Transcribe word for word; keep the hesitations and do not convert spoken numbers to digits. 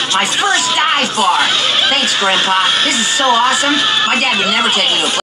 My first dive bar. Thanks, Grandpa. This is so awesome. My dad would never take me to a place